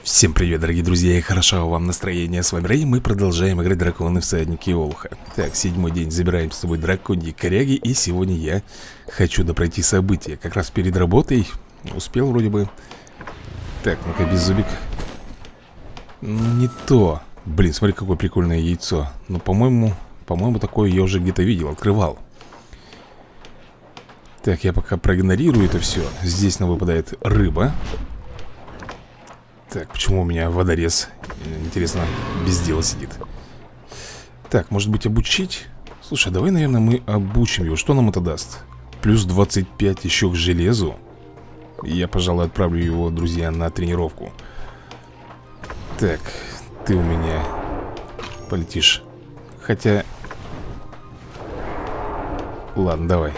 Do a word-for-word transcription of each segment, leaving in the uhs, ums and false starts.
Всем привет, дорогие друзья, и хорошего вам настроения. С вами Рэй, мы продолжаем играть драконы всадники Олуха. Так, седьмой день, забираем с собой драконьи коряги. И сегодня я хочу допройти события. Как раз перед работой успел вроде бы. Так, ну-ка, беззубик. Не то. Блин, смотри, какое прикольное яйцо. Ну, по-моему, по-моему, такое я уже где-то видел, открывал. Так, я пока проигнорирую это все. Здесь нам выпадает рыба. Так, почему у меня водорез? Интересно, без дела сидит. Так, может быть обучить? Слушай, давай, наверное, мы обучим его. Что нам это даст? Плюс двадцать пять еще к железу. Я, пожалуй, отправлю его, друзья, на тренировку. Так, ты у меня полетишь. Хотя... Ладно, давай.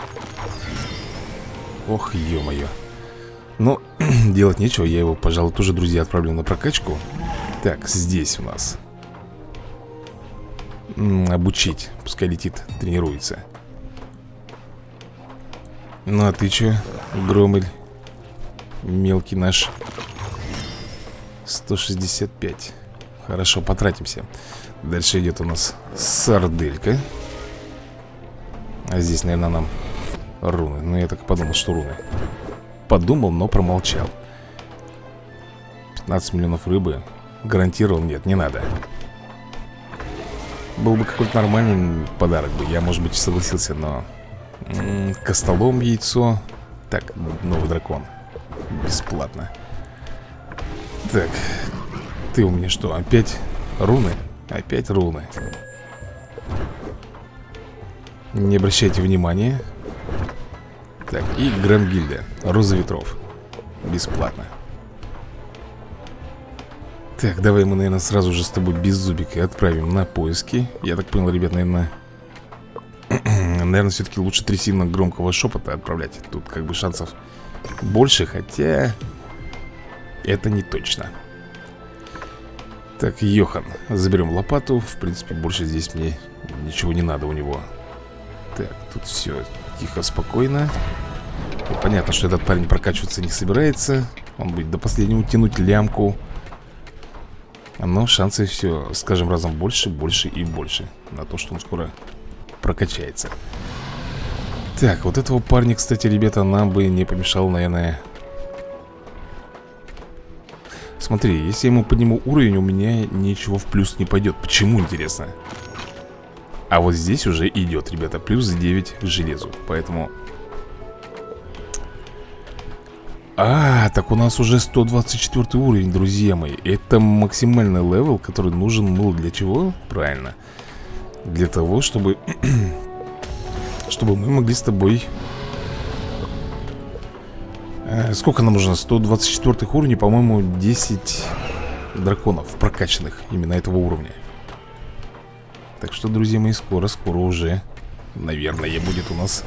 Ох, ё-моё. Но делать нечего, я его, пожалуй, тоже, друзья, отправлю на прокачку. Так, здесь у нас М -м, обучить, пускай летит, тренируется. Ну а ты чё, Громель? Мелкий наш. Сто шестьдесят пять. Хорошо, потратимся. Дальше идет у нас сарделька. А здесь, наверное, нам руны. Ну я так и подумал, что руны. Подумал, но промолчал. пятнадцать миллионов рыбы. Гарантировал, нет, не надо. Был бы какой-то нормальный подарок бы, я, может быть, согласился, но м-м, костолом яйцо. Так, новый дракон. Бесплатно. Так, ты у меня что, опять руны? Опять руны. Не обращайте внимания. Так, и Громгильда, Роза ветров. Бесплатно. Так, давай мы, наверное, сразу же с тобой беззубика отправим на поиски. Я так понял, ребят, наверное Наверное, все-таки лучше три сильно громкого шепота отправлять. Тут как бы шансов больше, хотя это не точно. Так, Йохан, заберем лопату. В принципе, больше здесь мне ничего не надо у него. Так, тут все тихо, спокойно. И понятно, что этот парень прокачиваться не собирается. Он будет до последнего тянуть лямку. Но шансы все, скажем, разом больше, больше и больше на то, что он скоро прокачается. Так, вот этого парня, кстати, ребята, нам бы не помешало, наверное. Смотри, если я ему подниму уровень, у меня ничего в плюс не пойдет. Почему, интересно? А вот здесь уже идет, ребята, плюс девять к железу. Поэтому... А, так у нас уже сто двадцать четвёртый уровень, друзья мои. Это максимальный левел, который нужен был для чего? Правильно. Для того, чтобы... чтобы мы могли с тобой... А, сколько нам нужно? сто двадцать четвёртый уровень, по-моему, десять драконов прокачанных именно этого уровня. Так что, друзья мои, скоро-скоро уже, наверное, будет у нас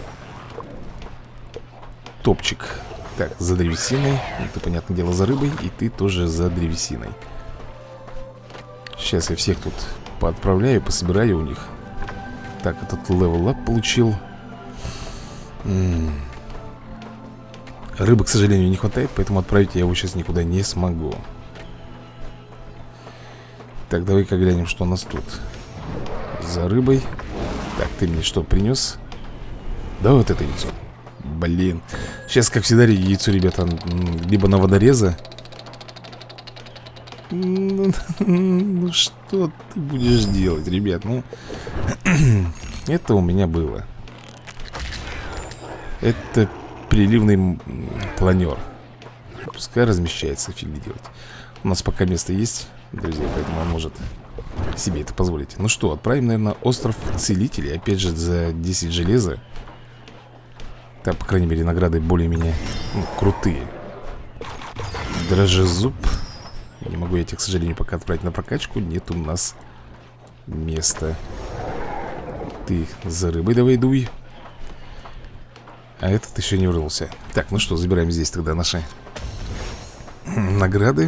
топчик. Так, за древесиной. Это, понятное дело, за рыбой. И ты тоже за древесиной. Сейчас я всех тут поотправляю, пособираю у них. Так, этот левел-ап получил. М-м. Рыбы, к сожалению, не хватает, поэтому отправить я его сейчас никуда не смогу. Так, давай-ка глянем, что у нас тут. За рыбой. Так, ты мне что принес? Да, вот это яйцо. Блин. Сейчас, как всегда, яйцо, ребята, либо на водореза. Ну, ну что ты будешь делать, ребят? Ну, это у меня было. Это приливный планер. Пускай размещается, фигни делать. У нас пока место есть, друзья, поэтому он может себе это позволить. Ну что, отправим, наверное, остров целителей. Опять же, за десять железа. Так, по крайней мере, награды более-менее ну, крутые. Дрожжезуб. Не могу я тебя, к сожалению, пока отправить на прокачку. Нет у нас места. Ты за рыбой давай дуй. А этот еще не вернулся. Так, ну что, забираем здесь тогда наши награды.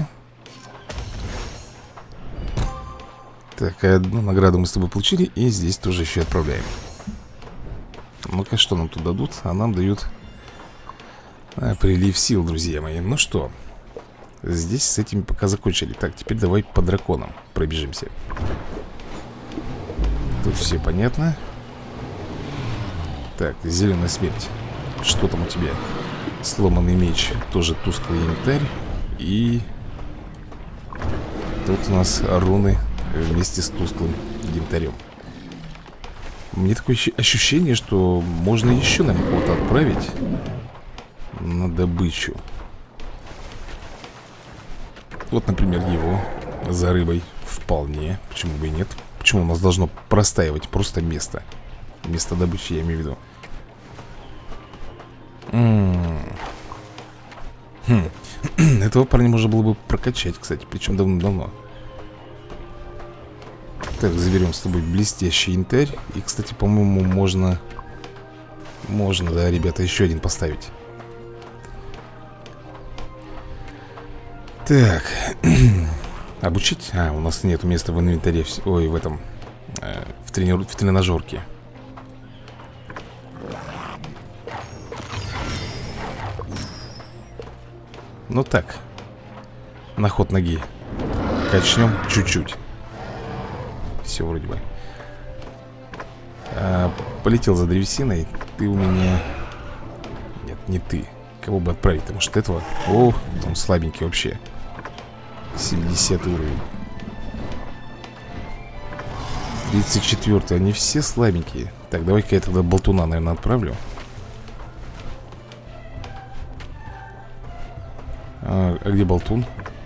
Так, одну награду мы с тобой получили. И здесь тоже еще отправляем. Ну-ка, что нам тут дадут? А нам дают а, прилив сил, друзья мои. Ну что, Здесь с этими пока закончили. Так, теперь давай по драконам пробежимся. Тут все понятно. Так, зеленая смерть. Что там у тебя? Сломанный меч. Тоже тусклый янтарь. И тут у нас руны вместе с тусклым янтарем. Мне такое ощущение, что можно еще нам кого-то отправить на добычу. Вот, например, его за рыбой. Вполне, почему бы и нет. Почему у нас должно простаивать просто место? Место добычи, я имею в виду. М-м-м. Хм. Этого парня можно было бы прокачать, кстати. Причем давно-давно. Так, заберем с тобой блестящий янтарь. И, кстати, по-моему, можно... Можно, да, ребята, еще один поставить. Так. Обучить? А, у нас нету места в инвентаре. Ой, в этом э, в, тренир... в тренажерке. Ну так. На ход ноги качнем чуть-чуть. Все вроде бы. а, Полетел за древесиной. Ты у меня... Нет, не ты. Кого бы отправить? Потому что этого... О, он слабенький вообще. семидесятый уровень. тридцать четвёртый. Они все слабенькие. Так, давай-ка я тогда болтуна, наверное, отправлю. А, а где болтун?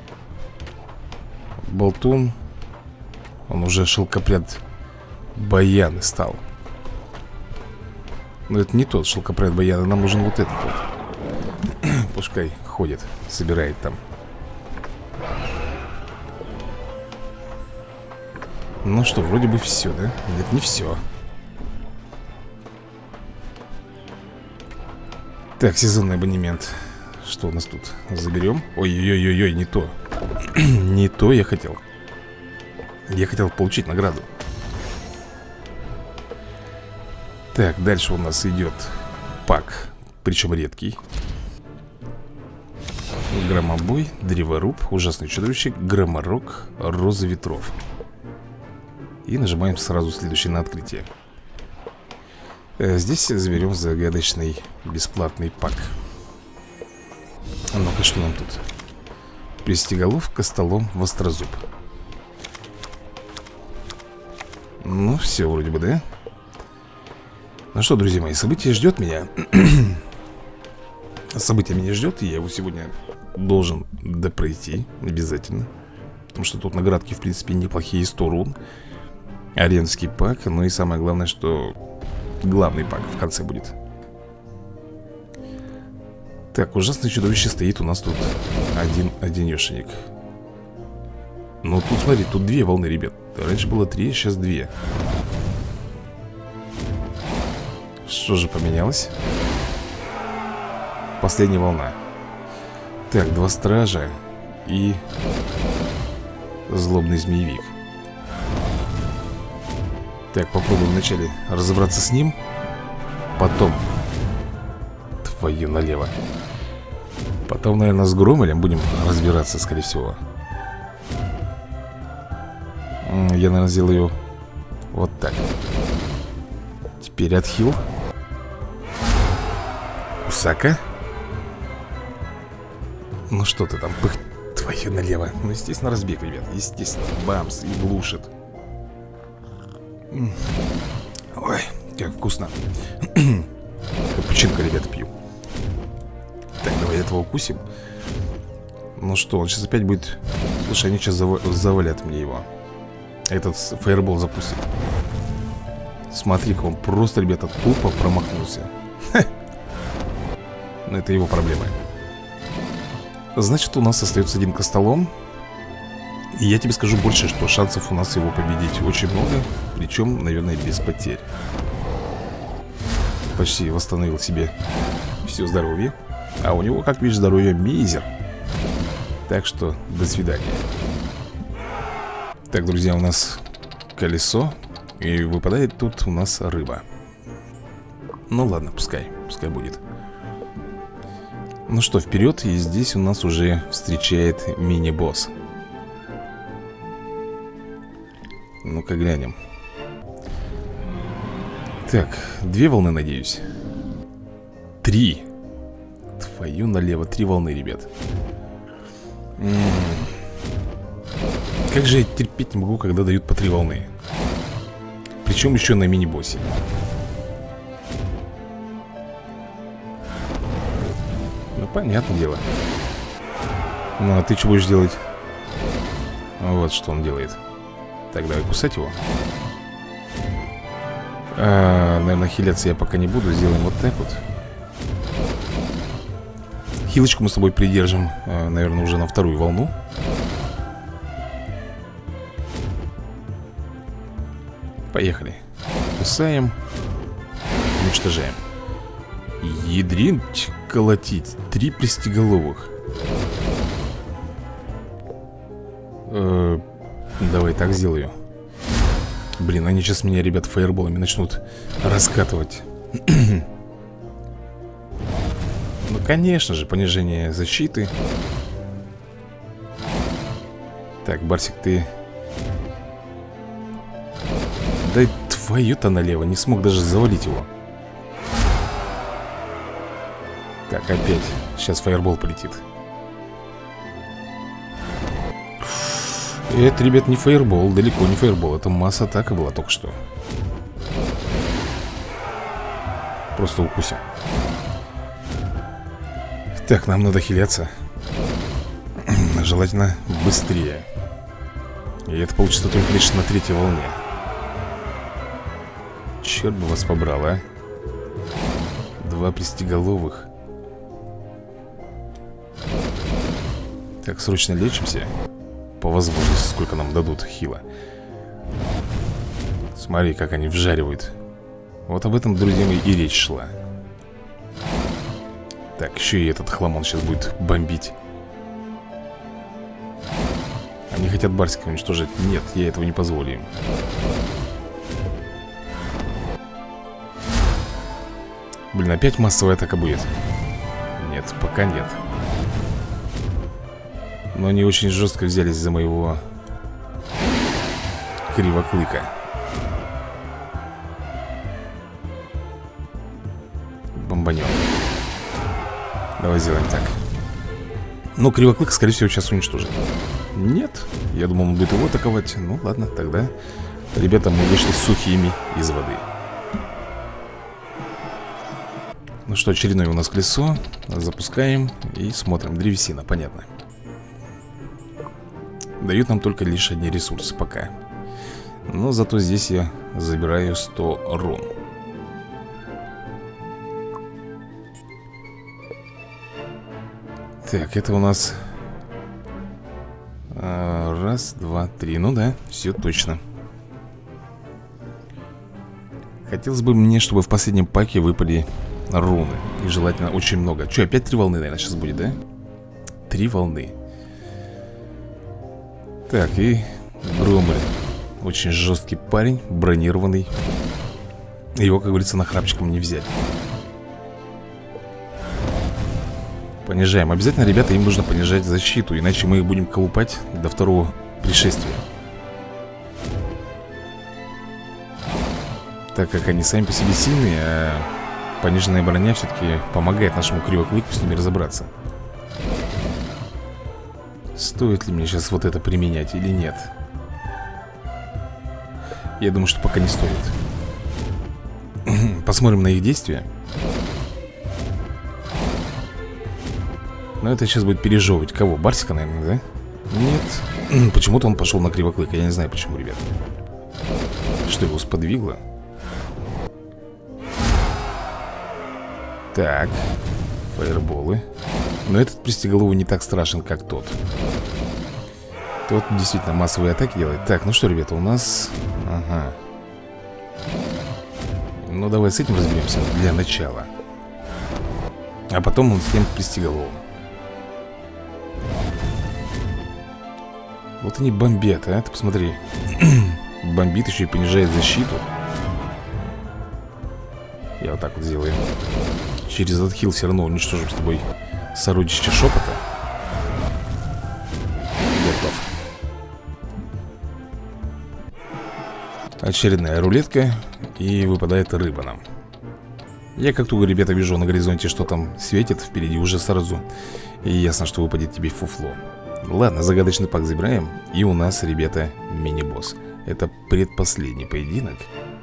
Болтун. Он уже шелкопряд Баяны стал. Но это не тот шелкопряд Баяны. Нам нужен вот этот вот. Пускай ходит, собирает там. Ну что, вроде бы все, да? Нет, не все. Так, сезонный абонемент. Что у нас тут? Заберем. Ой-ой-ой-ой, не то. Не то я хотел. Я хотел получить награду. Так, дальше у нас идет пак. Причем редкий. Громобой, древоруб, ужасный чудовище, громорок, роза ветров. И нажимаем сразу следующий на открытие. Здесь заберем загадочный бесплатный пак. Ну-ка, что нам тут? Пристеголов, костолом, вострозуб. Ну, все вроде бы, да? Ну что, друзья мои, событие ждет меня. Событие меня ждет, и я его сегодня должен допройти обязательно. Потому что тут наградки, в принципе, неплохие. Сто рун, аренский пак. Ну и самое главное, что главный пак в конце будет. Так, ужасное чудовище стоит у нас тут один-одинешенек. Ну тут, смотри, тут две волны, ребят. Раньше было три, сейчас две. Что же поменялось? Последняя волна. Так, два стража и злобный змеевик. Так, попробуем вначале разобраться с ним. Потом твою налево. Потом, наверное, с Громелем будем разбираться, скорее всего. Я, наверное, сделаю вот так. Теперь отхил. Кусака. Ну что ты там, пых... Твою налево. Ну, естественно, разбег, ребят. Естественно, бамс и глушит. Ой, как вкусно. Капучинко, ребята, пью. Так, давай этого укусим. Ну что, он сейчас опять будет... Слушай, они сейчас зав... завалят мне его. Этот фаербол запустит. Смотри-ка, он просто, ребята, тупо промахнулся. Ха. Но это его проблемы. Значит, у нас остается один костолом. И я тебе скажу больше, что шансов у нас его победить очень много. Причем, наверное, без потерь. Почти восстановил себе все здоровье. А у него, как видишь, здоровье мизер. Так что, до свидания. Так, друзья, у нас колесо. И выпадает тут у нас рыба. Ну ладно, пускай, пускай будет. Ну что, вперед. И здесь у нас уже встречает мини-босс. Ну-ка глянем. Так, две волны, надеюсь. Три. Твою налево, три волны, ребят. М-м-м. Как же я терпеть не могу, когда дают по три волны. Причем еще на мини-боссе. Ну, понятное дело. Ну, а ты что будешь делать? Вот что он делает. Так, давай кусать его. а, Наверное, хиляться я пока не буду. Сделаем вот так вот. Хилочку мы с тобой придержим, а, наверное, уже на вторую волну. Поехали. Кусаем. Уничтожаем. Ядрин колотить. Три пристеголовых. э, Давай так сделаю. Блин, они сейчас меня, ребят, фаерболами начнут раскатывать. Ну, конечно же, понижение защиты. Так, Барсик, ты... Да твою-то налево, не смог даже завалить его. Так, опять. Сейчас фаербол полетит. Это, ребят, не фаербол, далеко не фаербол. Это масс-атака была только что. Просто укуси. Так, нам надо хиляться. Желательно быстрее. И это получится только лишь на третьей волне. Черт бы вас побрал, а. Два пристеголовых. Так, срочно лечимся. По возможности, сколько нам дадут хила. Смотри, как они вжаривают. Вот об этом, друзья мои, и речь шла. Так, еще и этот хламон сейчас будет бомбить. Они хотят Барсика уничтожить. Нет, я этого не позволю им. Блин, опять массовая атака будет? Нет, пока нет. Но они очень жестко взялись за моего кривоклыка. Бомбанем. Давай сделаем так. Ну, кривоклык, скорее всего, сейчас уничтожит. Нет, я думал, он будет его атаковать. Ну, ладно, тогда, ребята, мы вышли сухими из воды. Ну что, очередное у нас колесо. Запускаем и смотрим. Древесина, понятно. Дают нам только лишь одни ресурсы пока. Но зато здесь я забираю сто рун. Так, это у нас а, раз, два, три. Ну да, все точно. Хотелось бы мне, чтобы в последнем паке выпали руны. И желательно очень много. Че, опять три волны, наверное, сейчас будет, да? Три волны. Так, и Громель. Очень жесткий парень, бронированный. Его, как говорится, нахрапчиком не взять. Понижаем. Обязательно, ребята, им нужно понижать защиту. Иначе мы их будем колупать до второго пришествия. Так как они сами по себе сильные, а пониженная броня все-таки помогает нашему кривоклыку с ними разобраться. Стоит ли мне сейчас вот это применять или нет? Я думаю, что пока не стоит. Посмотрим на их действия. Но это сейчас будет пережевывать кого? Барсика, наверное, да? Нет. Почему-то он пошел на кривоклыка. Я не знаю почему, ребят. Что его сподвигло? Так. Фаерболы. Но этот пристеголовый не так страшен, как тот. Тот действительно массовые атаки делает. Так, ну что, ребята, у нас... Ага. Ну, давай с этим разберемся для начала. А потом он с тем пристеголовым. Вот они бомбят, а? Ты посмотри. Бомбит еще и понижает защиту. Я вот так вот сделаю. Через этот хил все равно уничтожим с тобой Сородича шепота. Готов. Очередная рулетка. И выпадает рыба нам. Я как только, ребята, вижу на горизонте, что там светит впереди уже сразу. И ясно, что выпадет тебе фуфло. Ладно, загадочный пак забираем. И у нас, ребята, мини-босс. Это предпоследний поединок.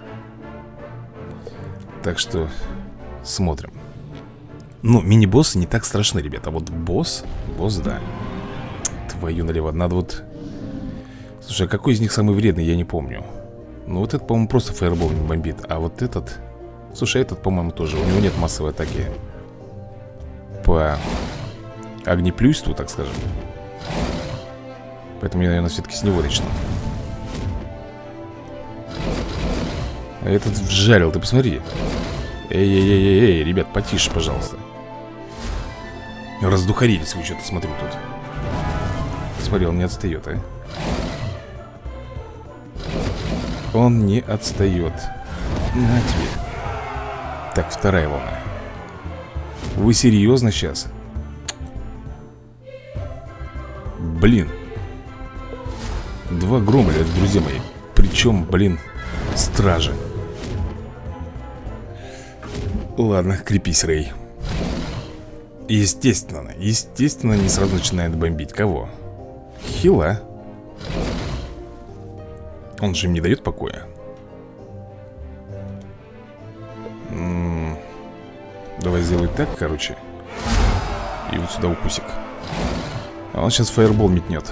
Так что смотрим. Ну, мини-боссы не так страшны, ребята. Вот босс, босс, да. Твою налево, надо вот... Слушай, а какой из них самый вредный, я не помню. Ну, вот этот, по-моему, просто фаербол не бомбит. А вот этот... Слушай, этот, по-моему, тоже. У него нет массовой атаки по огнеплюйству, так скажем. Поэтому я, наверное, все-таки с него начну. А этот вжарил, ты посмотри. Эй-эй-эй-эй, ребят, потише, пожалуйста. Раздухарились вы что-то, смотрю тут. Смотри, он не отстает, а? Он не отстает. На тебе. Так, вторая волна. Вы серьезно сейчас? Блин. Два громля, друзья мои. Причем, блин, стражи. Ладно, крепись, Рэй. Естественно, естественно, не сразу начинает бомбить. Кого? Хила. Он же им не дает покоя. М-м- Давай сделай так, короче. И вот сюда укусик. А он сейчас фаербол метнет.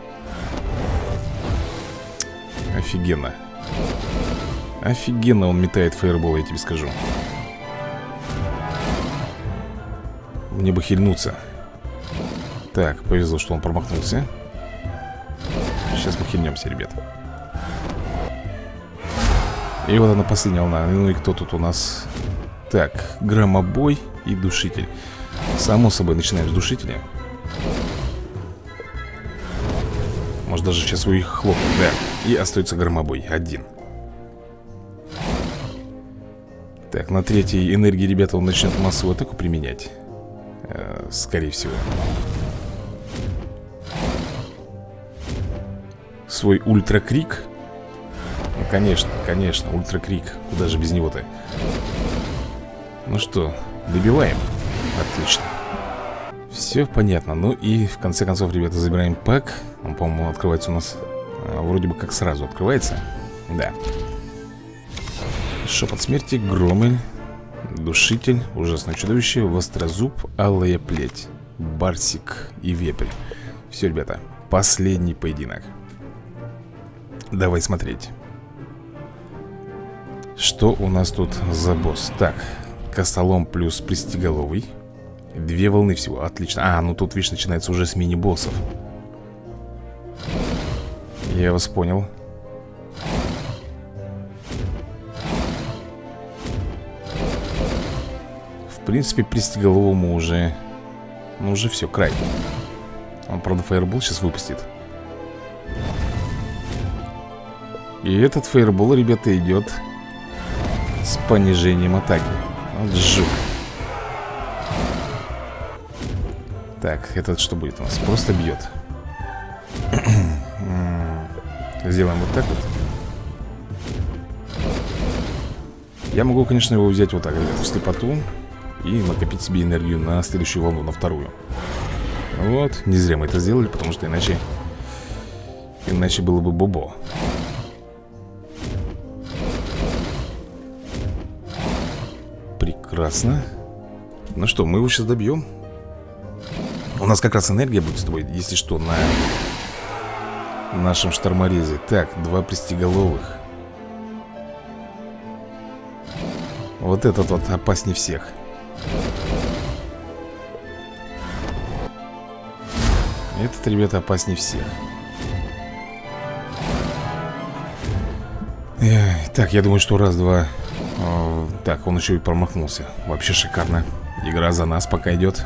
Офигенно. Офигенно он метает фаербол, я тебе скажу. Мне бы хильнуться. Так, повезло, что он промахнулся. Сейчас мы хильнемся, ребят. И вот она, последняя волна. Ну и кто тут у нас? Так, громобой и душитель. Само собой, начинаем с душителя. Может, даже сейчас у их хлопнет, да. И остается громобой, один. Так, на третьей энергии, ребята, он начнет массовую атаку применять. э, Скорее всего. Свой ультракрик. Ну, конечно, конечно, ультракрик. Куда же без него-то? Ну что, добиваем. Отлично. Все понятно. Ну и в конце концов, ребята, забираем пак. Он, по-моему, открывается у нас а, вроде бы как сразу открывается. Да. Шепот смерти, громель, душитель, ужасное чудовище, вострозуб, алая плеть, барсик и вепрь. Все, ребята, последний поединок. Давай смотреть. Что у нас тут за босс? Так, костолом плюс пристеголовый. Две волны всего, отлично. А, ну тут, видишь, начинается уже с мини-боссов. Я вас понял. В принципе, пристеголовому уже... Ну, уже все, край. Он, правда, фаербол сейчас выпустит. И этот фаербол, ребята, идет с понижением атаки. Вот жук. Так, этот что будет у нас? Просто бьет. Сделаем вот так вот. Я могу, конечно, его взять вот так, ребят, в слепоту и накопить себе энергию на следующую волну, на вторую. Вот, не зря мы это сделали, потому что иначе Иначе было бы бобо. Прекрасно. Ну что, мы его сейчас добьем. У нас как раз энергия будет с тобой, если что, на нашем шторморезе. Так, два пристеголовых. Вот этот вот опаснее всех. Этот, ребята, опаснее всех. Эх, так, я думаю, что раз-два. Так, он еще и промахнулся. Вообще шикарно. Игра за нас пока идет.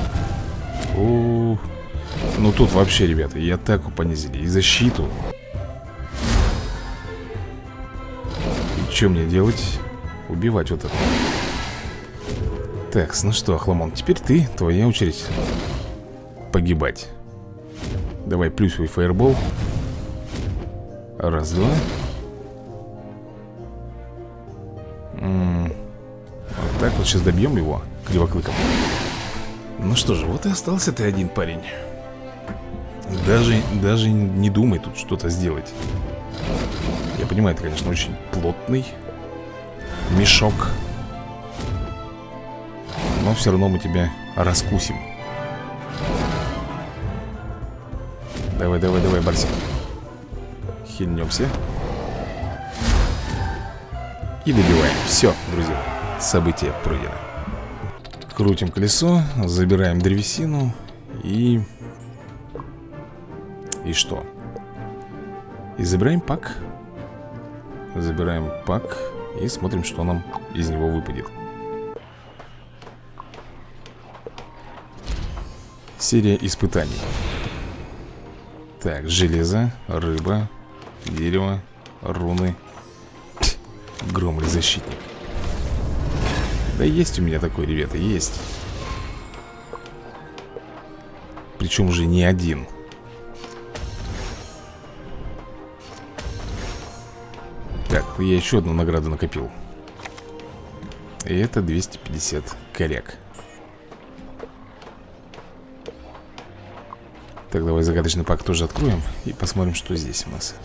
О, ну тут вообще, ребята, и атаку понизили, и защиту. И что мне делать? Убивать вот это. Так, ну что, Охламон, теперь ты, твоя очередь погибать. Давай плюсовый фаербол. Раз, два. М-м, вот так вот сейчас добьем его кривоклыком. Ну что же, вот и остался ты один, парень. Даже, даже не думай тут что-то сделать. Я понимаю, это, конечно, очень плотный мешок, но все равно мы тебя раскусим. Давай, давай, давай, Барсик. Хильнемся. И добиваем. Все, друзья, событие пройдено. Крутим колесо, забираем древесину. И... И что? И забираем пак. Забираем пак. И смотрим, что нам из него выпадет. Серия испытаний. Так, железо, рыба, дерево, руны. Громовый защитник. Да есть у меня такой, ребята, есть. Причем уже не один. Так, я еще одну награду накопил. И это двести пятьдесят коряк. Так, давай загадочный пак тоже откроем и посмотрим, что здесь у нас.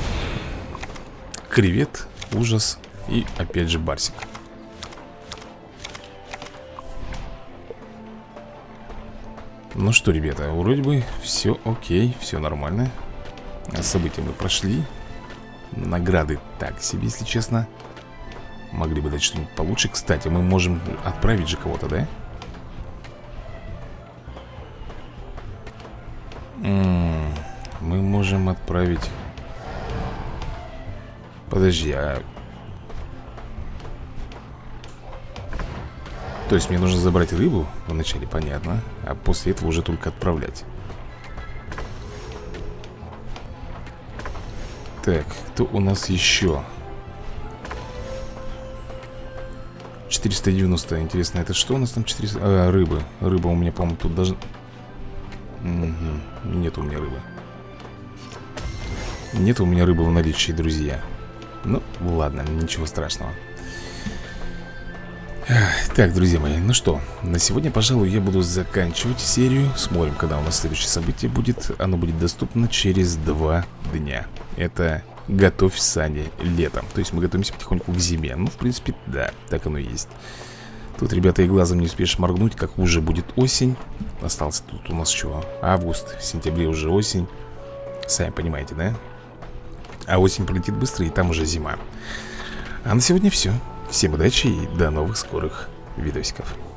Кревет, ужас и опять же Барсик. Ну что, ребята, вроде бы все окей, все нормально. События мы прошли. Награды так себе, если честно. Могли бы дать что-нибудь получше. Кстати, мы можем отправить же кого-то, да? М-м, мы можем отправить... Подожди, а... То есть мне нужно забрать рыбу вначале, понятно. А после этого уже только отправлять. Так, кто у нас еще? четыреста девяносто, интересно, это что у нас там? четыреста... А, рыбы. Рыба у меня, по-моему, тут даже... Угу. Нет у меня рыбы. Нет у меня рыбы в наличии, друзья. Ну, ладно, ничего страшного. Так, друзья мои, ну что, на сегодня, пожалуй, я буду заканчивать серию. Смотрим, когда у нас следующее событие будет. Оно будет доступно через два дня. Это готовь сани летом. То есть мы готовимся потихоньку к зиме. Ну, в принципе, да, так оно и есть. Тут, ребята, и глазом не успеешь моргнуть, как уже будет осень. Остался тут у нас что? Август, в сентябре уже осень. Сами понимаете, да? А осень пролетит быстро, и там уже зима. А на сегодня все. Всем удачи и до новых скорых видосиков.